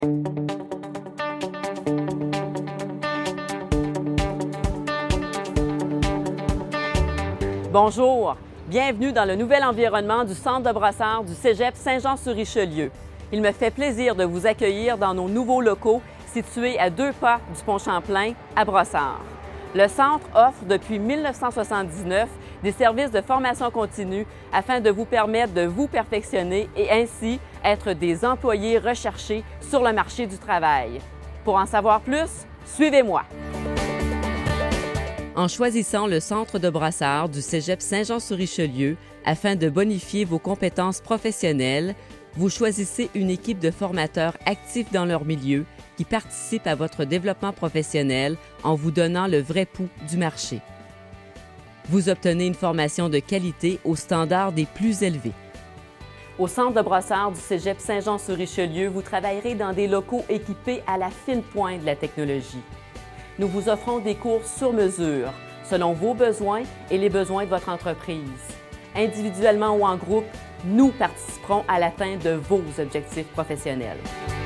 Bonjour, bienvenue dans le nouvel environnement du Centre de brossard du Cégep Saint-Jean-sur-Richelieu. Il me fait plaisir de vous accueillir dans nos nouveaux locaux situés à 2 pas du pont Champlain à Brossard. Le centre offre depuis 1979 des services de formation continue afin de vous permettre de vous perfectionner et ainsi être des employés recherchés sur le marché du travail. Pour en savoir plus, suivez-moi. En choisissant le Centre de brossard du Cégep Saint-Jean-sur-Richelieu afin de bonifier vos compétences professionnelles, vous choisissez une équipe de formateurs actifs dans leur milieu qui participent à votre développement professionnel en vous donnant le vrai pouls du marché. Vous obtenez une formation de qualité aux standards des plus élevés. Au Centre de brossard du Cégep Saint-Jean-sur-Richelieu, vous travaillerez dans des locaux équipés à la fine pointe de la technologie. Nous vous offrons des cours sur mesure, selon vos besoins et les besoins de votre entreprise. Individuellement ou en groupe, nous participerons à l'atteinte de vos objectifs professionnels.